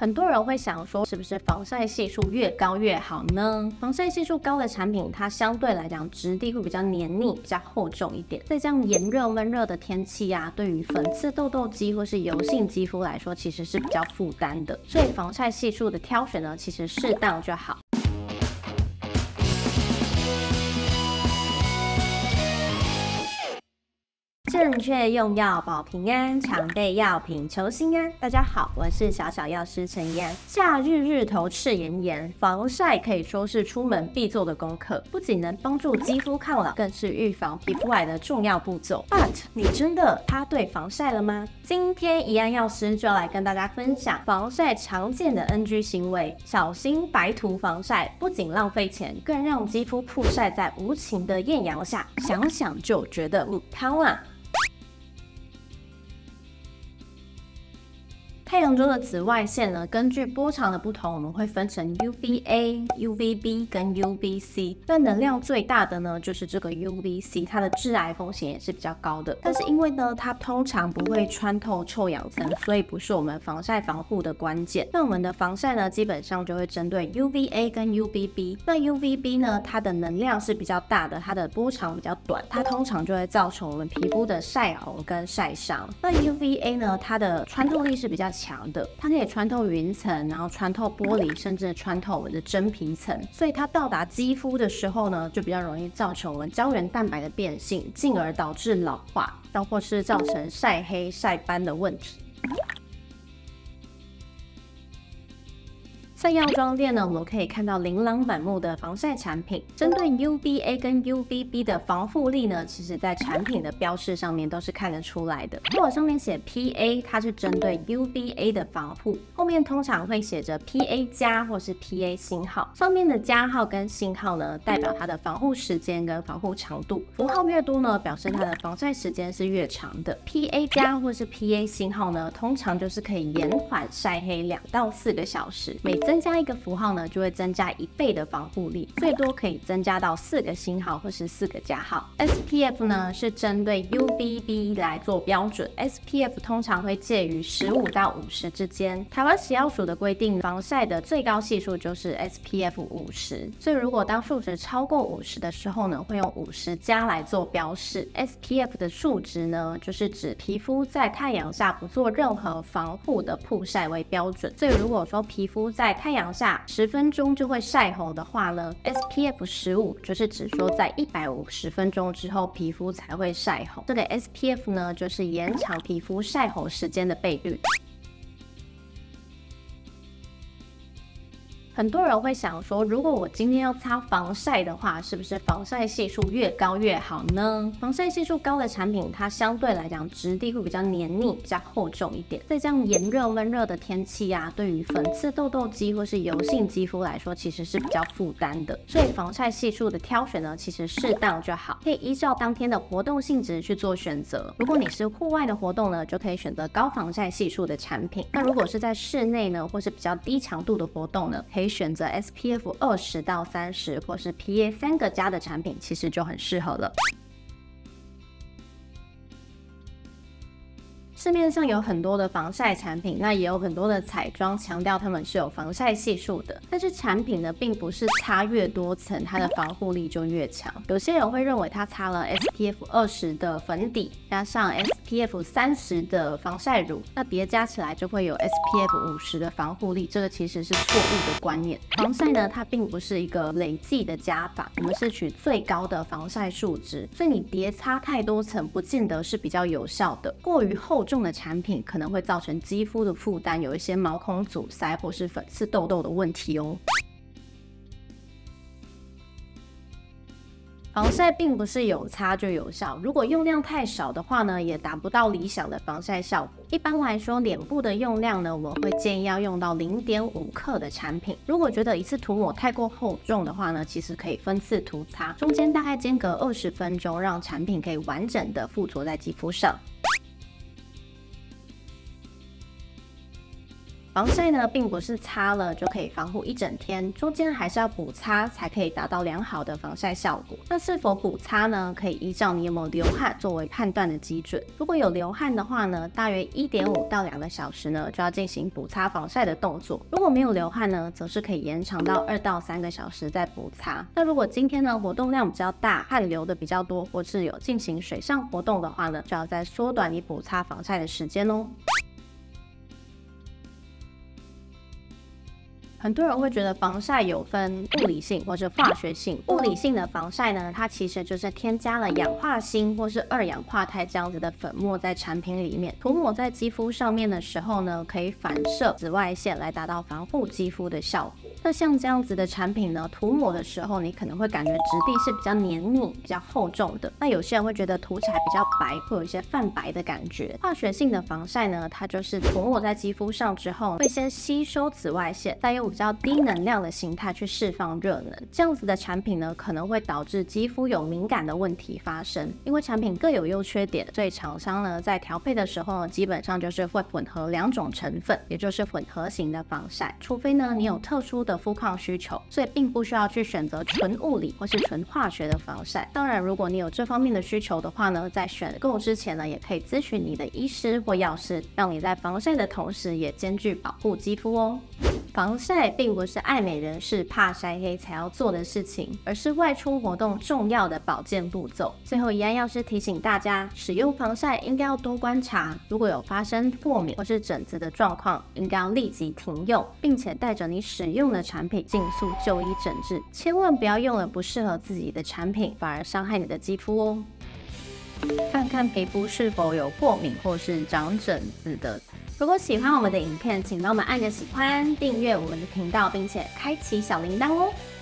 很多人会想说，是不是防晒系数越高越好呢？防晒系数高的产品，它相对来讲质地会比较黏腻、比较厚重一点。在这样炎热、闷热的天气啊，对于粉刺、痘痘肌或是油性肌肤来说，其实是比较负担的。所以防晒系数的挑选呢，其实适当就好。正确用药保平安，常备药品求心安。大家好，我是小小药师陈妍。夏日日头赤炎炎，防晒可以说是出门必做的功课，不仅能帮助肌肤抗老，更是预防皮肤癌的重要步骤。But 你真的插对防晒了吗？今天怡安药师就要来跟大家分享防晒常见的 NG 行为，小心白涂防晒，不仅浪费钱，更让肌肤曝晒在无情的艳阳下，想想就觉得汤啊！太阳中的紫外线呢，根据波长的不同，我们会分成 UVA、UVB 跟 UVC。但能量最大的呢，就是这个 UVC， 它的致癌风险也是比较高的。但是因为呢，它通常不会穿透臭氧层，所以不是我们防晒防护的关键。那我们的防晒呢，基本上就会针对 UVA 跟 UVB。那 UVB 呢，它的能量是比较大的，它的波长比较短，它通常就会造成我们皮肤的晒红跟晒伤。那 UVA 呢，它的穿透力是比较强的，它可以穿透云层，然后穿透玻璃，甚至穿透我们的真皮层，所以它到达肌肤的时候呢，就比较容易造成我们胶原蛋白的变性，进而导致老化，或是造成晒黑、晒斑的问题。在药妆店呢，我们可以看到琳琅满目的防晒产品。针对 UVA 跟 UVB 的防护力呢，其实在产品的标示上面都是看得出来的。如果上面写 PA， 它是针对 UVA 的防护，后面通常会写着 PA 加或是 PA 星号。上面的加号跟星号呢，代表它的防护时间跟防护长度。符号越多呢，表示它的防晒时间是越长的。PA 加或是 PA 星号呢，通常就是可以延缓晒黑2到4个小时。每增加一个符号呢，就会增加1倍的防护力，最多可以增加到4个星号或是4个加号。SPF 呢是针对 UVB 来做标准 ，SPF 通常会介于15到50之间。台湾食药署的规定，防晒的最高系数就是 SPF 50，所以如果当数值超过50的时候呢，会用50加来做标示。SPF 的数值呢，就是指皮肤在太阳下不做任何防护的曝晒为标准。所以如果说皮肤在太阳下10分钟就会晒红的话呢 ，SPF 15就是指说在150分钟之后皮肤才会晒红。这个 SPF 呢，就是延长皮肤晒红时间的倍率。很多人会想说，如果我今天要擦防晒的话，是不是防晒系数越高越好呢？防晒系数高的产品，它相对来讲质地会比较黏腻、比较厚重一点。在这样炎热、闷热的天气啊，对于粉刺、痘痘肌或是油性肌肤来说，其实是比较负担的。所以防晒系数的挑选呢，其实适当就好，可以依照当天的活动性质去做选择。如果你是户外的活动呢，就可以选择高防晒系数的产品。那如果是在室内呢，或是比较低强度的活动呢，可以选择 SPF 20到30或是 PA 3个加的产品，其实就很适合了。市面上有很多的防晒产品，那也有很多的彩妆强调它们是有防晒系数的，但是产品呢，并不是擦越多层，它的防护力就越强。有些人会认为他擦了 SPF 20的粉底，加上 SPF 30的防晒乳，那叠加起来就会有 SPF 50的防护力，这个其实是错误的观念。防晒呢，它并不是一个累计的加法，我们是取最高的防晒数值，所以你叠擦太多层，不见得是比较有效的。过于厚重的产品可能会造成肌肤的负担，有一些毛孔阻塞或是粉刺痘痘的问题哦。防晒并不是有擦就有效，如果用量太少的话呢，也达不到理想的防晒效果。一般来说，脸部的用量呢，我们会建议要用到0.5克的产品。如果觉得一次涂抹太过厚重的话呢，其实可以分次涂擦，中间大概间隔20分钟，让产品可以完整的附着在肌肤上。 防晒呢，并不是擦了就可以防护一整天，中间还是要补擦才可以达到良好的防晒效果。那是否补擦呢？可以依照你有没有流汗作为判断的基准。如果有流汗的话呢，大约1.5到2个小时呢，就要进行补擦防晒的动作。如果没有流汗呢，则是可以延长到2到3个小时再补擦。那如果今天呢活动量比较大，汗流的比较多，或是有进行水上活动的话呢，就要再缩短你补擦防晒的时间哦。很多人会觉得防晒有分物理性或是化学性。物理性的防晒呢，它其实就是添加了氧化锌或是2氧化钛这样子的粉末在产品里面，涂抹在肌肤上面的时候呢，可以反射紫外线来达到防护肌肤的效果。那像这样子的产品呢，涂抹的时候你可能会感觉质地是比较黏腻、比较厚重的。那有些人会觉得涂起来比较白，会有一些泛白的感觉。化学性的防晒呢，它就是涂抹在肌肤上之后，会先吸收紫外线，再用比较低能量的形态去释放热能。这样子的产品呢，可能会导致肌肤有敏感的问题发生。因为产品各有优缺点，所以厂商呢在调配的时候呢，基本上就是会混合2种成分，也就是混合型的防晒。除非呢你有特殊的肤况需求，所以并不需要去选择纯物理或是纯化学的防晒。当然，如果你有这方面的需求的话呢，在选购之前呢，也可以咨询你的医师或药师，让你在防晒的同时也兼具保护肌肤哦。防晒并不是爱美人士怕晒黑才要做的事情，而是外出活动重要的保健步骤。最后，怡安药师提醒大家，使用防晒应该要多观察，如果有发生过敏或是疹子的状况，应该要立即停用，并且带着你使用的产品尽速就医诊治，千万不要用了不适合自己的产品，反而伤害你的肌肤哦。看看皮肤是否有过敏或是长疹子的。如果喜欢我们的影片，请帮我们按个喜欢，订阅我们的频道，并且开启小铃铛哦。